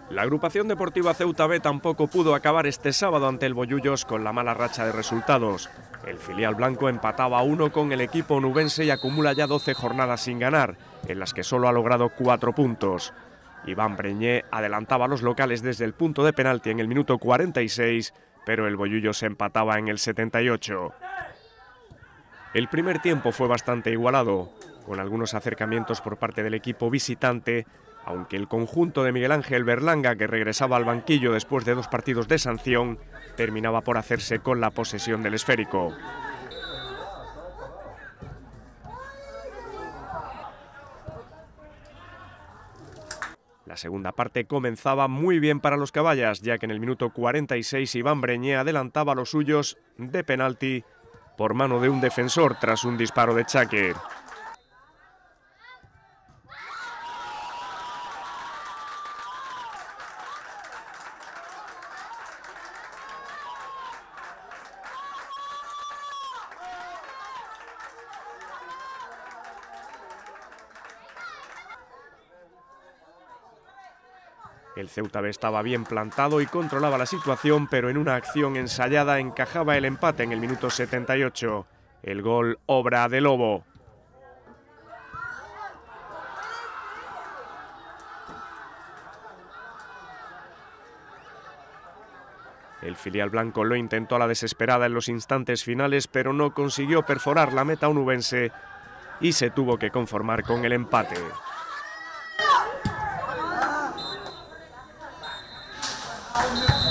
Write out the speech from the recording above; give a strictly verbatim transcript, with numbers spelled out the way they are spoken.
La agrupación deportiva Ceuta B tampoco pudo acabar este sábado ante el Bollullos con la mala racha de resultados. El filial blanco empataba a uno con el equipo onubense y acumula ya doce jornadas sin ganar, en las que solo ha logrado cuatro puntos. Iván Breñé adelantaba a los locales desde el punto de penalti en el minuto cuarenta y seis, pero el Bollullos empataba en el setenta y ocho. El primer tiempo fue bastante igualado, con algunos acercamientos por parte del equipo visitante, aunque el conjunto de Miguel Ángel Berlanga, que regresaba al banquillo después de dos partidos de sanción, terminaba por hacerse con la posesión del esférico. La segunda parte comenzaba muy bien para los caballas, ya que en el minuto cuarenta y seis Iván Breñé adelantaba a los suyos de penalti por mano de un defensor tras un disparo de Chaque. El Ceuta B estaba bien plantado y controlaba la situación, pero en una acción ensayada encajaba el empate en el minuto setenta y ocho. El gol, obra de Lobo. El filial blanco lo intentó a la desesperada en los instantes finales, pero no consiguió perforar la meta onubense y se tuvo que conformar con el empate. Oh, no.